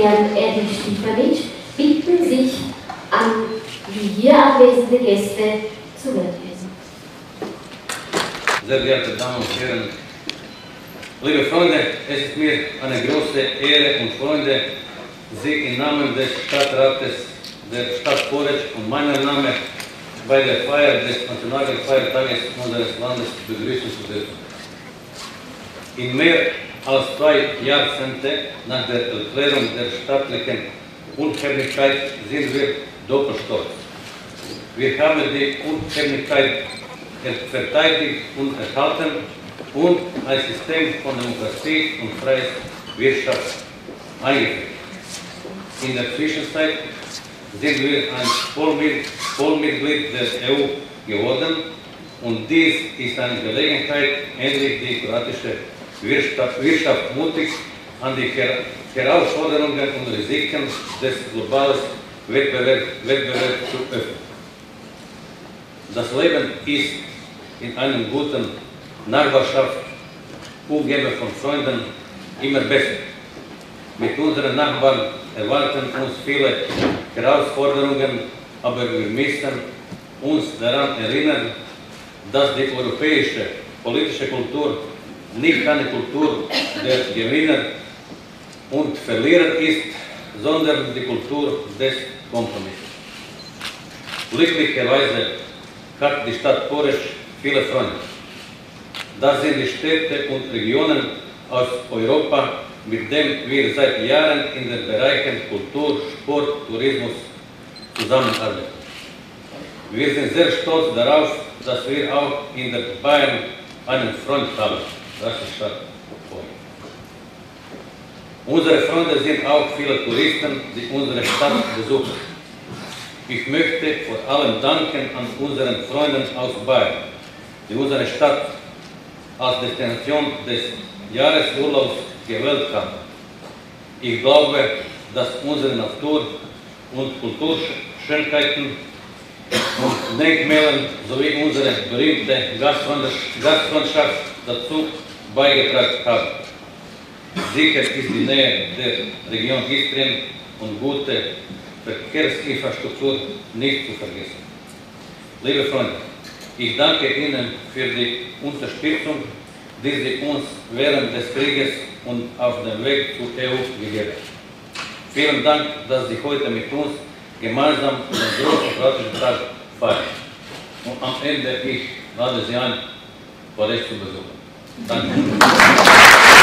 Herrn Erwin Stefanic bitten sich an die hier anwesende Gäste zu Wort lesen. Sehr geehrte Damen und Herren, liebe Freunde, es ist mir eine große Ehre und Freunde, Sie im Namen des Stadtrates der Stadt Poreč und meinem Namen bei der Feier des Nationalen Feiertages unseres Landes begrüßen zu dürfen. In mehr als 2 Jahrzehnten nach der Erklärung der staatlichen Unabhängigkeit sind wir doppelt stolz. Wir haben die Unabhängigkeit verteidigt und erhalten und ein System von Demokratie und freier Wirtschaft eingeführt. In der Zwischenzeit sind wir ein Vollmitglied der EU geworden und dies ist eine Gelegenheit, endlich die kroatische Wirtschaft mutig an die Herausforderungen und Risiken des globalen Wettbewerbs zu öffnen. Das Leben ist in einer guten Nachbarschaft, umgeben von Freunden, immer besser. Mit unseren Nachbarn erwarten uns viele Herausforderungen, aber wir müssen uns daran erinnern, dass die europäische politische Kultur nicht eine Kultur der Gewinner und Verlierer ist, sondern die Kultur des Kompromisses. Glücklicherweise hat die Stadt Poreč viele Freunde. Das sind die Städte und Regionen aus Europa, mit denen wir seit Jahren in den Bereichen Kultur, Sport, Tourismus zusammenarbeiten. Wir sind sehr stolz darauf, dass wir auch in der Bayern einen Freund haben. Das ist Stadt Poreč. Unsere Freunde sind auch viele Touristen, die unsere Stadt besuchen. Ich möchte vor allem danken an unseren Freunden aus Bayern, die unsere Stadt als Destination des Jahresurlaubs gewählt haben. Ich glaube, dass unsere Natur- und Kulturschönheiten und Denkmäler sowie unsere berühmte Gastfreundschaft dazu beigetragen haben. Sicher ist die Nähe der Region Istrien und gute Verkehrsinfrastruktur nicht zu vergessen. Liebe Freunde, ich danke Ihnen für die Unterstützung, die Sie uns während des Krieges und auf dem Weg zur EU gegeben haben. Vielen Dank, dass Sie heute mit uns gemeinsam den großen kroatischen Tag feiern. Und am Ende, ich lade Sie ein, Poreč zu besuchen. Danke.